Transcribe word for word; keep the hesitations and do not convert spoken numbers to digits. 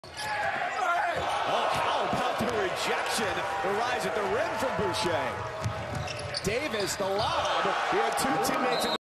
Oh, how about the rejection? The rise at the rim from Boucher. Davis, the lob. He had two teammates in